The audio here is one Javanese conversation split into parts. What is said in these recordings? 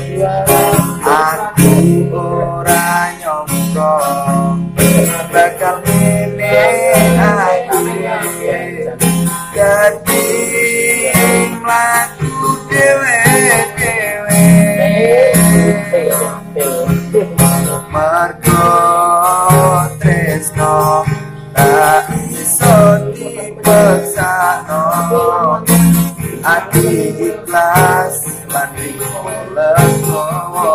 Aku ora nyangka bakal ngene akhire dadi mlaku dhewe-dhewe margo tresno tak iso dipeksano ati ikhlas lan legowo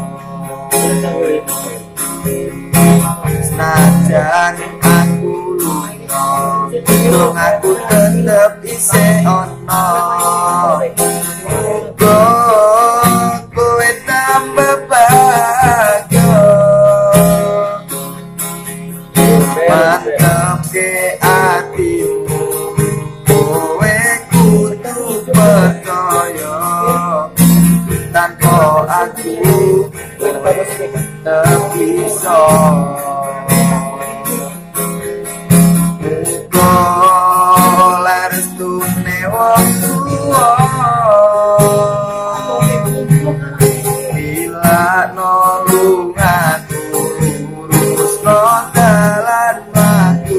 senajan aku lunga dong aku tetep isih ono kowe tambah bahagia mantap ke hatimu kowe kudu percaya tanpa aku tetep bisa lestune wong tuwa bila nolunganku lurusno dalan mlaku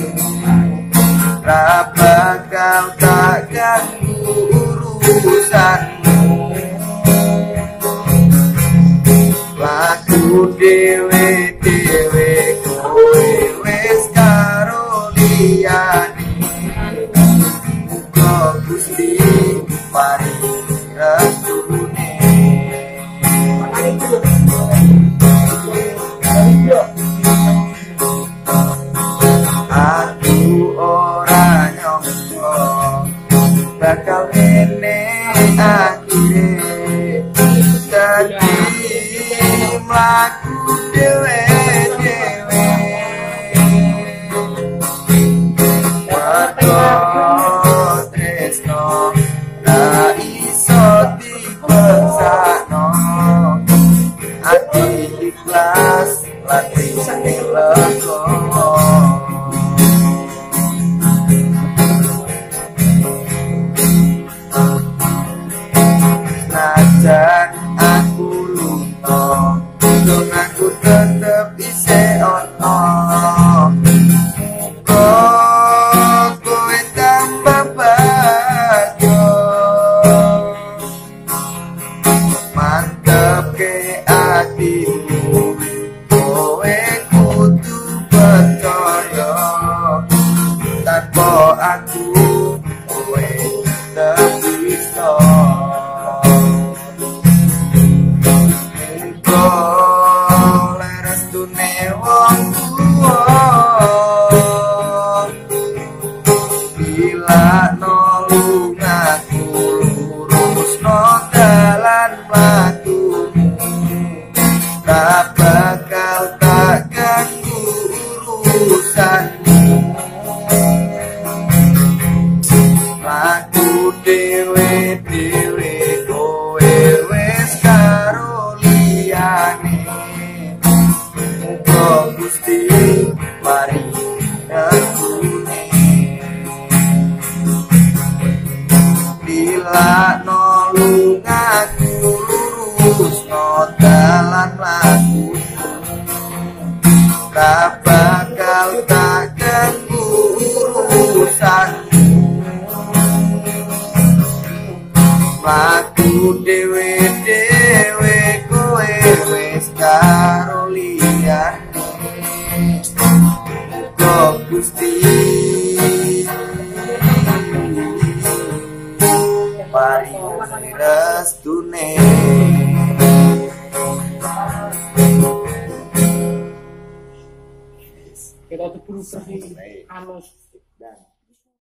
ra bakal tak ganggu urusanmu laku dhewe-dhewe kowe wis karo liyane Gusti paring restune aku ora nyangka bakal ngene akhire dadi mlaku dhewe-dhewe ati ikhlas latih legowo najan aku lunga dong aku tetep isih ono kowe tambah bahagia mantep ke hatimu kowe kudu percaya tanpa aku kowe tetep bisa golek restune wong tuwa bila nolunganku lurusno dalan mlakumu tak bakal tak ganggu urusanmu laku dhewe-dhewe kowe wis karo liyane muga Gusti paring restune bila nolunganku lurusno dalan mlaku tak bakal tak ganggu urusanmu laku dhewe-dhewe kowe wis karo liyane muga Gusti paring restune kita tuh berubah halus dan